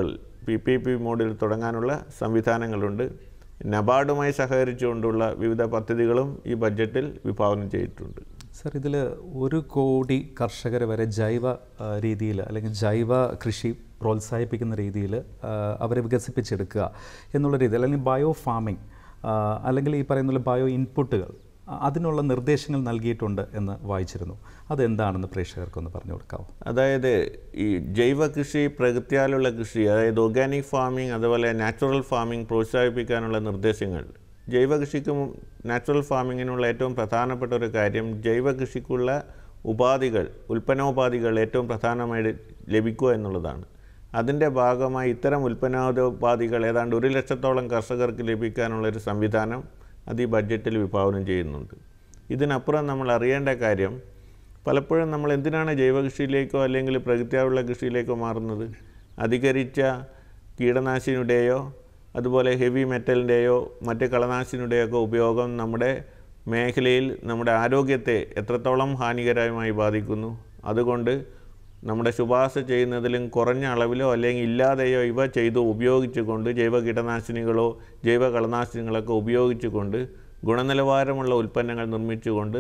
മോഡിൽ തുടങ്ങാനുള്ള സംവിധാനങ്ങളുണ്ട്. നബാർഡുമായി സഹകരിച്ചുകൊണ്ടുള്ള വിവിധ പദ്ധതികളും ഈ ബഡ്ജറ്റിൽ വിഭാവനം ചെയ്തിട്ടുണ്ട്. സർ, ഇതിൽ 1 കോടി കർഷകരെ വരെ ജൈവ രീതിയിൽ അല്ലെങ്കിൽ ജൈവ കൃഷി പ്രോത്സാഹിപ്പിക്കുന്ന രീതിയിൽ അവരെ വികസിപ്പിച്ചെടുക്കുക എന്നുള്ള രീതിയിൽ, അല്ലെങ്കിൽ ബയോ ഫാമിംഗ്, അല്ലെങ്കിൽ ഈ പറയുന്ന ബയോ ഇൻപുട്ടുകൾ, അതിനുള്ള നിർദ്ദേശങ്ങൾ നൽകിയിട്ടുണ്ട് എന്ന് വായിച്ചിരുന്നു. അതെന്താണെന്ന് പ്രേക്ഷകർക്കൊന്ന് പറഞ്ഞു കൊടുക്കാമോ? അതായത് ഈ ജൈവ കൃഷി, പ്രകൃത്യാലുള്ള കൃഷി, അതായത് ഓർഗാനിക് ഫാമിംഗ്, അതുപോലെ നാച്ചുറൽ ഫാമിംഗ് പ്രോത്സാഹിപ്പിക്കാനുള്ള നിർദ്ദേശങ്ങൾ. ജൈവ കൃഷിക്കും നാച്ചുറൽ ഫാമിങ്ങിനുള്ള ഏറ്റവും പ്രധാനപ്പെട്ട ഒരു കാര്യം ജൈവ കൃഷിക്കുള്ള ഉൽപ്പന്നോപാധികൾ ഏറ്റവും പ്രധാനമായി ലഭിക്കുക എന്നുള്ളതാണ്. അതിൻ്റെ ഭാഗമായി ഇത്തരം ഉൽപ്പന്നോപാധികൾ ഏതാണ്ട് 1 ലക്ഷത്തോളം കർഷകർക്ക് ലഭിക്കാനുള്ളൊരു സംവിധാനം അത് ഈ ബഡ്ജറ്റിൽ വിഭാവനം ചെയ്യുന്നുണ്ട്. ഇതിനപ്പുറം നമ്മൾ അറിയേണ്ട കാര്യം, പലപ്പോഴും നമ്മൾ എന്തിനാണ് ജൈവകൃഷിയിലേക്കോ അല്ലെങ്കിൽ പ്രകൃത്യായുള്ള കൃഷിയിലേക്കോ മാറുന്നത്? അധികരിച്ച കീടനാശിനിയുടെയോ അതുപോലെ ഹെവി മെറ്റലിൻ്റെയോ മറ്റ് കളനാശിനിയുടെയോ ഒക്കെ ഉപയോഗം നമ്മുടെ മേഖലയിൽ നമ്മുടെ ആരോഗ്യത്തെ എത്രത്തോളം ഹാനികരമായി ബാധിക്കുന്നു. അതുകൊണ്ട് നമ്മുടെ ശുപാർശ ചെയ്യുന്നതിലും കുറഞ്ഞ അളവിലോ അല്ലെങ്കിൽ ഇല്ലാതെയോ ഇവ ഉപയോഗിച്ചുകൊണ്ട് ജൈവ കീടനാശിനികളോ ജൈവ കളനാശിനികളൊക്കെ ഉപയോഗിച്ചുകൊണ്ട് ഗുണനിലവാരമുള്ള ഉൽപ്പന്നങ്ങൾ നിർമ്മിച്ചുകൊണ്ട്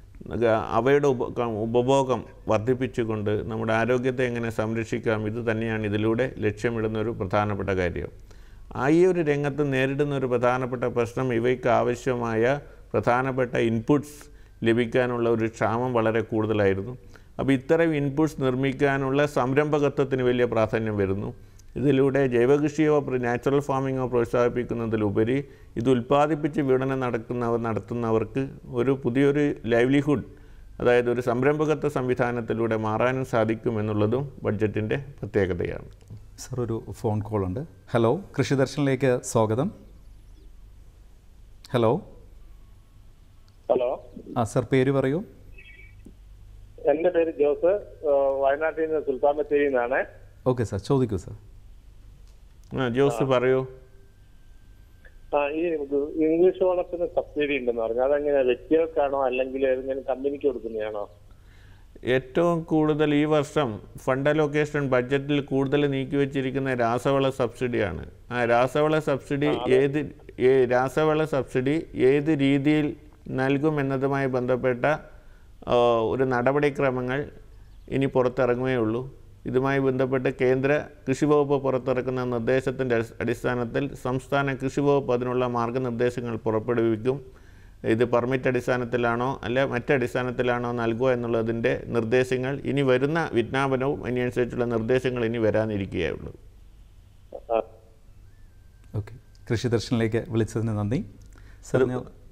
അവയുടെ ഉപഭോഗം വർദ്ധിപ്പിച്ചുകൊണ്ട് നമ്മുടെ ആരോഗ്യത്തെ എങ്ങനെ സംരക്ഷിക്കാം, ഇത് തന്നെയാണ് ഇതിലൂടെ ലക്ഷ്യമിടുന്നൊരു പ്രധാനപ്പെട്ട കാര്യം. ഈ ഒരു രംഗത്ത് നേരിടുന്ന ഒരു പ്രധാനപ്പെട്ട പ്രശ്നം ഇവയ്ക്ക് ആവശ്യമായ പ്രധാനപ്പെട്ട ഇൻപുട്സ് ലഭിക്കാനുള്ള ഒരു ക്ഷാമം വളരെ കൂടുതലായിരുന്നു. അപ്പോൾ ഇത്തരം ഇൻപുട്സ് നിർമ്മിക്കാനുള്ള സംരംഭകത്വത്തിന് വലിയ പ്രാധാന്യം വരുന്നു. ഇതിലൂടെ ജൈവകൃഷിയോ നാച്ചുറൽ ഫാമിങ്ങോ പ്രോത്സാഹിപ്പിക്കുന്നതിലുപരി ഇത് ഉൽപ്പാദിപ്പിച്ച് വിപണനം നടത്തുന്നവർക്ക് ഒരു പുതിയൊരു ലൈവ്ലിഹുഡ്, അതായത് ഒരു സംരംഭകത്വ സംവിധാനത്തിലൂടെ മാറാനും സാധിക്കും എന്നുള്ളതും ബഡ്ജറ്റിൻ്റെ പ്രത്യേകതയാണ്. സർ, ഒരു ഫോൺ കോൾ ഉണ്ട്. ഹലോ, കൃഷിദർശനിലേക്ക് സ്വാഗതം. ഹലോ. സർ, പേര് പറയൂ. എന്റെ പേര് ജോസ്, വയനാട്ടിൽ നിന്ന് സുൽത്താൻ ബത്തേരിയിൽ നിന്നാണ്. ഓക്കെ സാർ, ചോദിക്കൂ സാർ. ജോസ് പറയൂ. ഈ ഇംഗ്ലീഷ് വളത്തിന് സബ്സിഡി ഉണ്ടെന്ന് പറഞ്ഞു, അതെങ്ങനെ വ്യക്തികൾക്കാണോ അല്ലെങ്കിൽ ഏതെങ്കിലും കമ്പനിക്ക് കൊടുക്കുന്നതാണോ? ഏറ്റവും കൂടുതൽ ഈ വർഷം ഫണ്ട് അലോക്കേഷൻ ബഡ്ജറ്റിൽ കൂടുതൽ നീക്കിവെച്ചിരിക്കുന്ന രാസവള സബ്സിഡിയാണ്. ആ രാസവള സബ്സിഡി ഏത് രീതിയിൽ നൽകും എന്നതുമായി ബന്ധപ്പെട്ട ഒരു നടപടിക്രമങ്ങൾ ഇനി പുറത്തിറങ്ങുകയുള്ളൂ. ഇതുമായി ബന്ധപ്പെട്ട് കേന്ദ്ര കൃഷി വകുപ്പ് പുറത്തിറക്കുന്ന നിർദ്ദേശത്തിൻ്റെ അടിസ്ഥാനത്തിൽ സംസ്ഥാന കൃഷി വകുപ്പ് അതിനുള്ള മാർഗ്ഗനിർദ്ദേശങ്ങൾ പുറപ്പെടുവിക്കും. ഇത് പെർമിറ്റ് അടിസ്ഥാനത്തിലാണോ അല്ല മറ്റടിസ്ഥാനത്തിലാണോ നൽകുക എന്നുള്ളതിൻ്റെ നിർദ്ദേശങ്ങൾ ഇനി വരുന്ന വിജ്ഞാപനവും അതിനനുസരിച്ചുള്ള നിർദ്ദേശങ്ങൾ ഇനി വരാനിരിക്കുകയുള്ളൂ. ഓക്കെ, കൃഷിദർശനിലേക്ക് വിളിച്ചതിന് നന്ദി. സർ,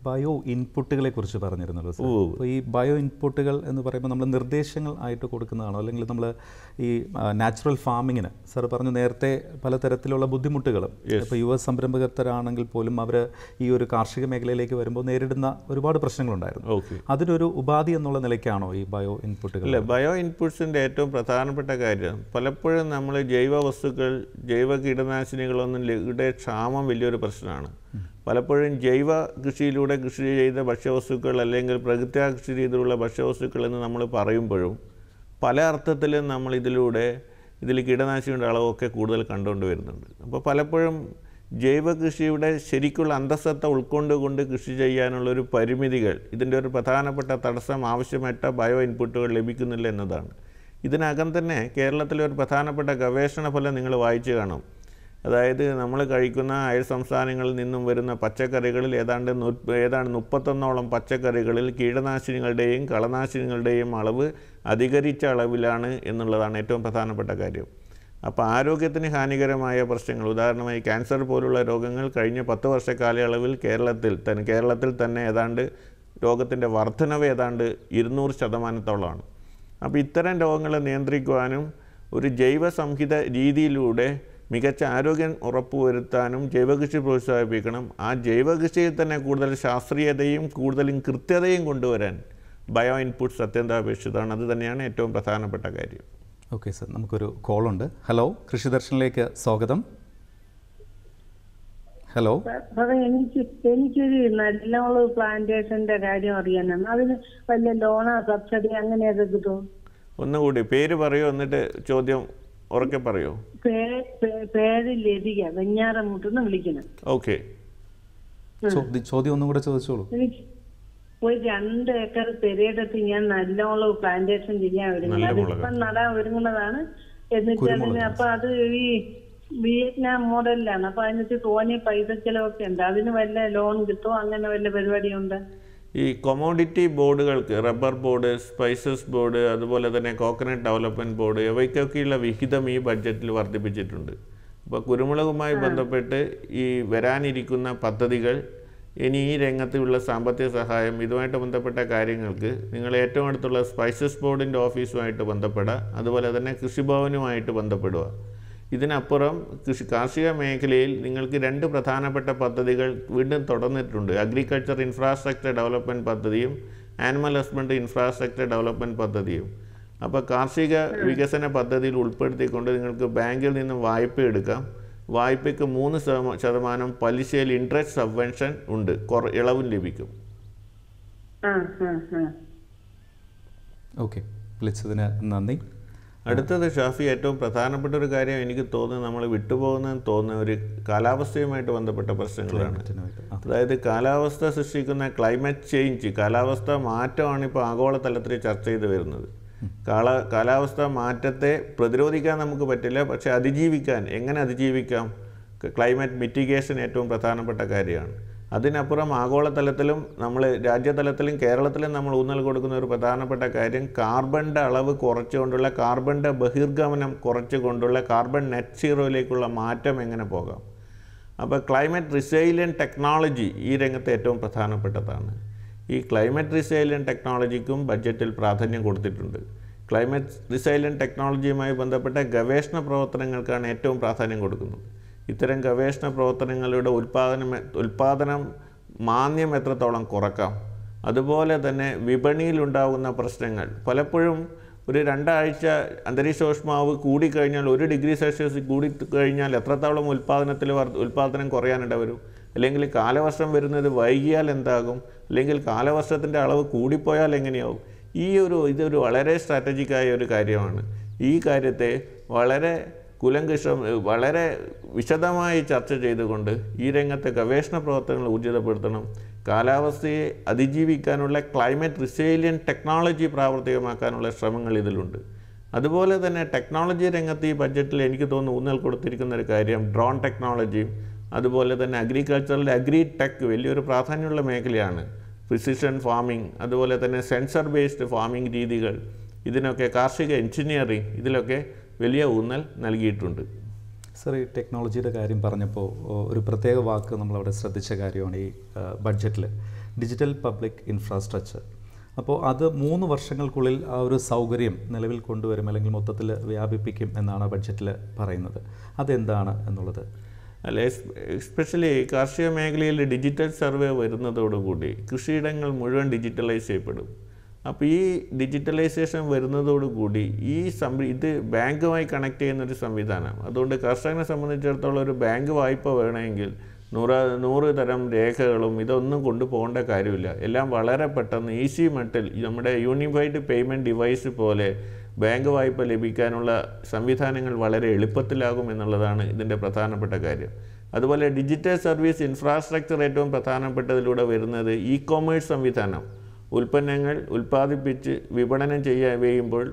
ബയോ ഇൻപുട്ടുകളെ കുറിച്ച് പറഞ്ഞിരുന്നല്ലോ സാർ. അപ്പോൾ ഈ ബയോ ഇൻപുട്ടുകൾ എന്ന് പറയുമ്പോൾ നമ്മൾ നിർദ്ദേശങ്ങൾ ആയിട്ട് കൊടുക്കുന്നതാണോ, അല്ലെങ്കിൽ നമ്മൾ ഈ നാച്ചുറൽ ഫാമിങ്ങിന് സാർ പറഞ്ഞു നേരത്തെ പലതരത്തിലുള്ള ബുദ്ധിമുട്ടുകളും ഇപ്പോൾ യുവ സംരംഭകരാണെങ്കിൽ പോലും അവർ ഈ ഒരു കാർഷിക മേഖലയിലേക്ക് വരുമ്പോൾ നേരിടുന്ന ഒരുപാട് പ്രശ്നങ്ങളുണ്ടായിരുന്നു. അതിനൊരു ഉപാധി എന്നുള്ള നിലയ്ക്കാണോ ഈ ബയോ ഇൻപുട്ടുകൾ? അല്ല, ബയോ ഇൻപുട്സിൻ്റെ ഏറ്റവും പ്രധാനപ്പെട്ട കാര്യം പലപ്പോഴും നമ്മൾ ജൈവ വസ്തുക്കൾ, ജൈവ കീടനാശിനികളൊന്നും ക്ഷാമം വലിയൊരു പ്രശ്നമാണ്. പലപ്പോഴും ജൈവ കൃഷിയിലൂടെ കൃഷി ചെയ്ത ഭക്ഷ്യവസ്തുക്കൾ അല്ലെങ്കിൽ പ്രകൃത്യാ കൃഷി ചെയ്തിട്ടുള്ള ഭക്ഷ്യവസ്തുക്കൾ എന്ന് നമ്മൾ പറയുമ്പോഴും പല അർത്ഥത്തിലും നമ്മൾ ഇതിൽ കീടനാശിനിയുടെ അളവൊക്കെ കൂടുതൽ കണ്ടുകൊണ്ട് വരുന്നുണ്ട്. അപ്പോൾ പലപ്പോഴും ജൈവ കൃഷിയുടെ ശരിക്കുള്ള അന്തസത്ത ഉൾക്കൊണ്ടുകൊണ്ട് കൃഷി ചെയ്യാനുള്ളൊരു പരിമിതികൾ, ഇതിൻ്റെ ഒരു പ്രധാനപ്പെട്ട തടസ്സം ആവശ്യമായിട്ട് ബയോ ഇൻപുട്ടുകൾ ലഭിക്കുന്നില്ല എന്നതാണ്. ഇതിനകം തന്നെ കേരളത്തിലെ ഒരു പ്രധാനപ്പെട്ട ഗവേഷണ ഫലം നിങ്ങൾ വായിച്ചു കാണും. അതായത് നമ്മൾ കഴിക്കുന്ന അയൽ സംസ്ഥാനങ്ങളിൽ നിന്നും വരുന്ന പച്ചക്കറികളിൽ ഏതാണ്ട് 31ഓളം പച്ചക്കറികളിൽ കീടനാശിനികളുടെയും കളനാശിനികളുടെയും അളവ് അധികരിച്ച അളവിലാണ് എന്നുള്ളതാണ് ഏറ്റവും പ്രധാനപ്പെട്ട കാര്യം. അപ്പോൾ ആരോഗ്യത്തിന് ഹാനികരമായ പ്രശ്നങ്ങൾ, ഉദാഹരണമായി ക്യാൻസർ പോലുള്ള രോഗങ്ങൾ കഴിഞ്ഞ 10 വർഷ കാലയളവിൽ കേരളത്തിൽ തന്നെ ഏതാണ്ട് രോഗത്തിൻ്റെ വർധനവ് ഏതാണ്ട് 200%. അപ്പോൾ ഇത്തരം രോഗങ്ങളെ നിയന്ത്രിക്കുവാനും ഒരു ജൈവ സംഹിത രീതിയിലൂടെ മികച്ച ആരോഗ്യം ഉറപ്പുവരുത്താനും ജൈവകൃഷി പ്രോത്സാഹിപ്പിക്കണം. ആ ജൈവകൃഷിയിൽ തന്നെ കൂടുതൽ ശാസ്ത്രീയതയും കൂടുതലും കൃത്യതയും കൊണ്ടുവരാൻ ബയോ ഇൻപുട്സ് അത്യന്താപേക്ഷിതമാണ്. അത് തന്നെയാണ് ഏറ്റവും പ്രധാനപ്പെട്ട കാര്യം. ഓക്കെ സർ, നമുക്കൊരു കോളുണ്ട്. ഹലോ, കൃഷി ദർശനിലേക്ക് സ്വാഗതം. ഹലോ. എനിക്കൊരു നല്ലോണം പ്ലാന്റേഷന്റെ കാര്യം അറിയാനാണ്. അതിന് വല്ല ലോണോ സബ്സിഡി അങ്ങനെയൊക്കെ കിട്ടും? ഒന്നുകൂടി പേര് പറയൂ, എന്നിട്ട് ചോദ്യം ഉറക്കെ പറയൂ. പേര് ലതിക, വെഞ്ഞാറമൂട്ടിന്ന് വിളിക്കണം. ഓക്കെ, ചോദ്യം ഒന്നും കൂടെ ചോദിച്ചോളൂ. എനിക്ക് ഒരു 2 ഏക്കർ പെരേടത്ത് ഞാൻ നല്ലോണം പ്ലാന്റേഷൻ ചെയ്യാൻ ഒരുങ്ങുന്നത്. അതിപ്പം നടാൻ ഒരുങ്ങുന്നതാണ്. എന്നിട്ട് അപ്പൊ അത് ഈ വിയറ്റ്നാം മോഡലിലാണ്. അപ്പൊ അതിനകത്ത് തോന്നിയ പൈസ ചെലവൊക്കെ ഉണ്ട്. അതിന് വല്ല ലോൺ കിട്ടുമോ? അങ്ങനെ വല്ല പരിപാടിയുണ്ട്? ഈ കൊമോഡിറ്റി ബോർഡുകൾക്ക് റബ്ബർ ബോർഡ്, സ്പൈസസ് ബോർഡ്, അതുപോലെ തന്നെ കോക്കനട്ട് ഡെവലപ്മെൻറ്റ് ബോർഡ്, ഇവയ്ക്കൊക്കെയുള്ള വിഹിതം ഈ ബഡ്ജറ്റിൽ വർദ്ധിപ്പിച്ചിട്ടുണ്ട്. അപ്പോൾ കുരുമുളകുമായി ബന്ധപ്പെട്ട് ഈ വരാനിരിക്കുന്ന പദ്ധതികൾ, ഇനി ഈ രംഗത്തുള്ള സാമ്പത്തിക സഹായം, ഇതുമായിട്ട് ബന്ധപ്പെട്ട കാര്യങ്ങൾക്ക് നിങ്ങൾ ഏറ്റവും അടുത്തുള്ള സ്പൈസസ് ബോർഡിൻ്റെ ഓഫീസുമായിട്ട് ബന്ധപ്പെടുക. അതുപോലെ തന്നെ കൃഷിഭവനുമായിട്ട് ബന്ധപ്പെടുക. ഇതിനപ്പുറം കാർഷിക മേഖലയിൽ നിങ്ങൾക്ക് 2 പ്രധാനപ്പെട്ട പദ്ധതികൾ വീണ്ടും തുടർന്നിട്ടുണ്ട്. അഗ്രികൾച്ചർ ഇൻഫ്രാസ്ട്രക്ചർ ഡെവലപ്മെൻറ്റ് പദ്ധതിയും ആനിമൽ ഹസ്ബൻഡറി ഇൻഫ്രാസ്ട്രക്ചർ ഡെവലപ്മെൻറ്റ് പദ്ധതിയും. അപ്പോൾ കാർഷിക വികസന പദ്ധതിയിൽ ഉൾപ്പെടുത്തിക്കൊണ്ട് നിങ്ങൾക്ക് ബാങ്കിൽ നിന്നും വായ്പ എടുക്കാം. വായ്പയ്ക്ക് 3% പലിശയിൽ ഇൻട്രസ്റ്റ് സബ്വെൻഷൻ ഉണ്ട്, ഇളവും ലഭിക്കും. ഓക്കെ, വിളിച്ചതിന് നന്ദി. അടുത്തത് ഷാഫി, ഏറ്റവും പ്രധാനപ്പെട്ട ഒരു കാര്യം എനിക്ക് തോന്നുന്നത് നമ്മൾ വിട്ടുപോകുന്നതെന്ന് തോന്നുന്ന ഒരു കാലാവസ്ഥയുമായിട്ട് ബന്ധപ്പെട്ട പ്രശ്നങ്ങളാണ്. അതായത് കാലാവസ്ഥ സൃഷ്ടിക്കുന്ന ക്ലൈമറ്റ് ചേഞ്ച്, കാലാവസ്ഥ മാറ്റമാണ് ഇപ്പോൾ ആഗോളതലത്തിൽ ചർച്ച ചെയ്ത് വരുന്നത്. കാലാവസ്ഥ മാറ്റത്തെ പ്രതിരോധിക്കാൻ നമുക്ക് പറ്റില്ല, പക്ഷേ എങ്ങനെ അതിജീവിക്കാം? ക്ലൈമറ്റ് മിറ്റിഗേഷൻ ഏറ്റവും പ്രധാനപ്പെട്ട കാര്യമാണ്. അതിനപ്പുറം ആഗോളതലത്തിലും നമ്മൾ രാജ്യതലത്തിലും കേരളത്തിലും നമ്മൾ ഊന്നൽ കൊടുക്കുന്ന ഒരു പ്രധാനപ്പെട്ട കാര്യം കാർബണിൻ്റെ അളവ് കുറച്ചുകൊണ്ടുള്ള, കാർബണിൻ്റെ ബഹിർഗമനം കുറച്ചുകൊണ്ടുള്ള കാർബൺ നെറ്റ് സീറോയിലേക്കുള്ള മാറ്റം എങ്ങനെ പോകാം. അപ്പോൾ ക്ലൈമറ്റ് റിസൈലിയൻ ടെക്നോളജി ഈ രംഗത്ത് ഏറ്റവും പ്രധാനപ്പെട്ടതാണ്. ഈ ക്ലൈമറ്റ് റിസൈലിയൻ ടെക്നോളജിക്കും ബഡ്ജറ്റിൽ പ്രാധാന്യം കൊടുത്തിട്ടുണ്ട്. ക്ലൈമറ്റ് റിസൈലിയൻ ടെക്നോളജിയുമായി ബന്ധപ്പെട്ട ഗവേഷണ പ്രവർത്തനങ്ങൾക്കാണ് ഏറ്റവും പ്രാധാന്യം കൊടുക്കുന്നത്. ഇത്തരം ഗവേഷണ പ്രവർത്തനങ്ങളുടെ ഉൽപ്പാദനം മാന്ദ്യം എത്രത്തോളം കുറക്കാം, അതുപോലെ തന്നെ വിപണിയിലുണ്ടാകുന്ന പ്രശ്നങ്ങൾ, പലപ്പോഴും ഒരു 2 ആഴ്ച അന്തരീക്ഷോഷ്മാവ് കൂടിക്കഴിഞ്ഞാൽ 1 ഡിഗ്രി സെൽഷ്യസ് കൂടിക്കഴിഞ്ഞാൽ എത്രത്തോളം ഉൽപ്പാദനം കുറയാനിട വരും, അല്ലെങ്കിൽ കാലവർഷം വരുന്നത് വൈകിയാൽ എന്താകും, അല്ലെങ്കിൽ കാലവർഷത്തിൻ്റെ അളവ് കൂടിപ്പോയാൽ എങ്ങനെയാവും. ഇതൊരു വളരെ സ്ട്രാറ്റജിക്കായ ഒരു കാര്യമാണ്. ഈ കാര്യത്തെ വളരെ വിശദമായി ചർച്ച ചെയ്തുകൊണ്ട് ഈ രംഗത്തെ ഗവേഷണ പ്രവർത്തനങ്ങൾ ഊർജിതപ്പെടുത്തണം. കാലാവസ്ഥയെ അതിജീവിക്കാനുള്ള ക്ലൈമറ്റ് റിസൈലിയൻ ടെക്നോളജി പ്രാവർത്തികമാക്കാനുള്ള ശ്രമങ്ങൾ ഇതിലുണ്ട്. അതുപോലെ തന്നെ ടെക്നോളജി രംഗത്ത് ഈ ബഡ്ജറ്റിൽ എനിക്ക് തോന്നുന്നു ഊന്നൽ കൊടുത്തിരിക്കുന്ന ഒരു കാര്യം ഡ്രോൺ ടെക്നോളജിയും, അതുപോലെ തന്നെ അഗ്രികൾച്ചറിൽ അഗ്രി ടെക് വലിയൊരു പ്രാധാന്യമുള്ള മേഖലയാണ്. പ്രിസിഷൻ ഫാമിംഗ്, അതുപോലെ തന്നെ സെൻസർ ബേസ്ഡ് ഫാമിംഗ് രീതികൾ, ഇതിനൊക്കെ കാർഷിക എഞ്ചിനീയറിംഗ്, ഇതിലൊക്കെ വലിയ ഊന്നൽ നൽകിയിട്ടുണ്ട്. സർ, ഈ ടെക്നോളജിയുടെ കാര്യം പറഞ്ഞപ്പോൾ ഒരു പ്രത്യേക വാക്ക് നമ്മളവിടെ ശ്രദ്ധിച്ച കാര്യമാണ് ഈ ബഡ്ജറ്റിൽ ഡിജിറ്റൽ പബ്ലിക് ഇൻഫ്രാസ്ട്രക്ചർ. അപ്പോൾ അത് 3 വർഷങ്ങൾക്കുള്ളിൽ ആ ഒരു സൗകര്യം നിലവിൽ കൊണ്ടുവരും അല്ലെങ്കിൽ മൊത്തത്തിൽ വ്യാപിപ്പിക്കും എന്നാണ് ബഡ്ജറ്റിൽ പറയുന്നത്. അതെന്താണ് എന്നുള്ളത്? അല്ല, എസ്പെഷ്യലി കാർഷിക മേഖലയിൽ ഡിജിറ്റൽ സർവേ വരുന്നതോടുകൂടി കൃഷിയിടങ്ങൾ മുഴുവൻ ഡിജിറ്റലൈസ് ചെയ്യപ്പെടും. അപ്പോൾ ഈ ഡിജിറ്റലൈസേഷൻ വരുന്നതോടുകൂടി ഇത് ബാങ്കുമായി കണക്ട് ചെയ്യുന്നൊരു സംവിധാനം. അതുകൊണ്ട് കർഷകനെ സംബന്ധിച്ചിടത്തോളം ഒരു ബാങ്ക് വായ്പ വേണമെങ്കിൽ 100 തരം രേഖകളും ഇതൊന്നും കൊണ്ടുപോകേണ്ട കാര്യമില്ല. എല്ലാം വളരെ പെട്ടെന്ന് ഈസി മെത്തഡിൽ നമ്മുടെ യൂണിഫൈഡ് പേയ്മെൻറ്റ് ഡിവൈസ് പോലെ ബാങ്ക് വായ്പ ലഭിക്കാനുള്ള സംവിധാനങ്ങൾ വളരെ എളുപ്പത്തിലാകും എന്നുള്ളതാണ് ഇതിൻ്റെ പ്രധാനപ്പെട്ട കാര്യം. അതുപോലെ ഡിജിറ്റൽ സർവീസ് ഇൻഫ്രാസ്ട്രക്ചർ ഏറ്റവും പ്രധാനപ്പെട്ടതിലൂടെ വരുന്നത് ഇ-കൊമേഴ്സ് സംവിധാനം. ഉൽപ്പന്നങ്ങൾ ഉൽപ്പാദിപ്പിച്ച് വിപണനം ചെയ്യുമ്പോൾ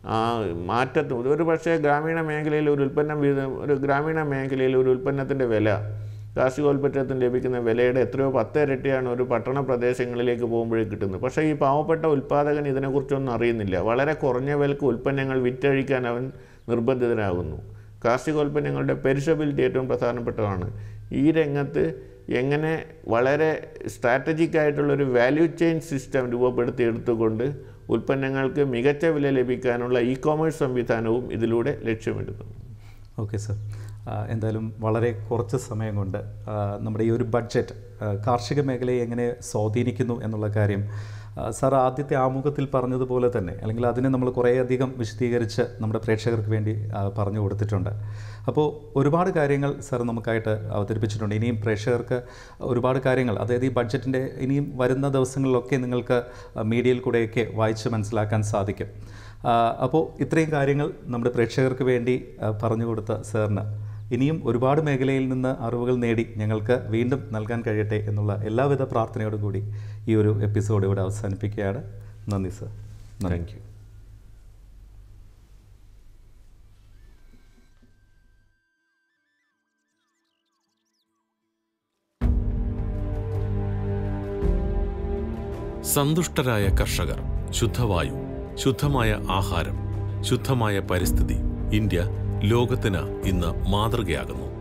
ഒരു പക്ഷേ ഗ്രാമീണ മേഖലയിൽ ഗ്രാമീണ മേഖലയിൽ ഒരു ഉൽപ്പന്നത്തിൻ്റെ വില കാർഷികോൽപ്പന്നത്തിന് ലഭിക്കുന്ന വിലയുടെ എത്രയോ 10 ഇരട്ടിയാണ് ഒരു പട്ടണ പ്രദേശങ്ങളിലേക്ക് പോകുമ്പോഴേ കിട്ടുന്നത്. പക്ഷേ ഈ പാവപ്പെട്ട ഉൽപ്പാദകൻ ഇതിനെക്കുറിച്ചൊന്നും അറിയുന്നില്ല. വളരെ കുറഞ്ഞ വിലക്ക് ഉൽപ്പന്നങ്ങൾ വിറ്റഴിക്കാൻ അവൻ നിർബന്ധിതനാകുന്നു. കാർഷികോൽപ്പന്നങ്ങളുടെ പെരിഷബിലിറ്റി ഏറ്റവും പ്രധാനപ്പെട്ടതാണ്. ഈ രംഗത്ത് എങ്ങനെ വളരെ സ്ട്രാറ്റജിക് ആയിട്ടുള്ളൊരു വാല്യൂ ചെയിൻ സിസ്റ്റം രൂപപ്പെടുത്തിയെടുത്തുകൊണ്ട് ഉൽപ്പന്നങ്ങൾക്ക് മികച്ച വില ലഭിക്കാനുള്ള ഇ-കൊമേഴ്സ് സംവിധാനവും ഇതിലൂടെ ലക്ഷ്യമിടുന്നു. ഓക്കെ സർ, എന്തായാലും വളരെ കുറച്ച് സമയം കൊണ്ട് നമ്മുടെ ഈ ഒരു ബഡ്ജറ്റ് കാർഷിക മേഖലയെ എങ്ങനെ സ്വാധീനിക്കുന്നു എന്നുള്ള കാര്യം സാർ ആദ്യത്തെ ആമുഖത്തിൽ പറഞ്ഞതുപോലെ തന്നെ, അല്ലെങ്കിൽ അതിനെ നമ്മൾ കുറേയധികം വിശദീകരിച്ച് നമ്മുടെ പ്രേക്ഷകർക്ക് വേണ്ടി പറഞ്ഞു കൊടുത്തിട്ടുണ്ട്. അപ്പോൾ ഒരുപാട് കാര്യങ്ങൾ സാർ നമുക്കായിട്ട് അവതരിപ്പിച്ചിട്ടുണ്ട്. ഇനിയും പ്രേക്ഷകർക്ക് ഒരുപാട് കാര്യങ്ങൾ, അതായത് ഈ ബഡ്ജറ്റിൻ്റെ ഇനിയും വരുന്ന ദിവസങ്ങളിലൊക്കെ നിങ്ങൾക്ക് മീഡിയയിൽ കൂടെയൊക്കെ വായിച്ച് മനസ്സിലാക്കാൻ സാധിക്കും. അപ്പോൾ ഇത്രയും കാര്യങ്ങൾ നമ്മുടെ പ്രേക്ഷകർക്ക് വേണ്ടി പറഞ്ഞു കൊടുത്ത സാറിന് ഇനിയും ഒരുപാട് മേഖലയിൽ നിന്ന് അറിവുകൾ നേടി ഞങ്ങൾക്ക് വീണ്ടും നൽകാൻ കഴിയട്ടെ എന്നുള്ള എല്ലാവിധ പ്രാർത്ഥനയോടും കൂടി ഈ ഒരു എപ്പിസോഡ് ഇവിടെ അവസാനിപ്പിക്കുകയാണ്. നന്ദി സർ. Thank you. സന്തുഷ്ടരായ കർഷകർ, ശുദ്ധവായു, ശുദ്ധമായ ആഹാരം, ശുദ്ധമായ പരിസ്ഥിതി. ഇന്ത്യ ലോകത്തിന് ഇന്ന് മാതൃകയാകുന്നു.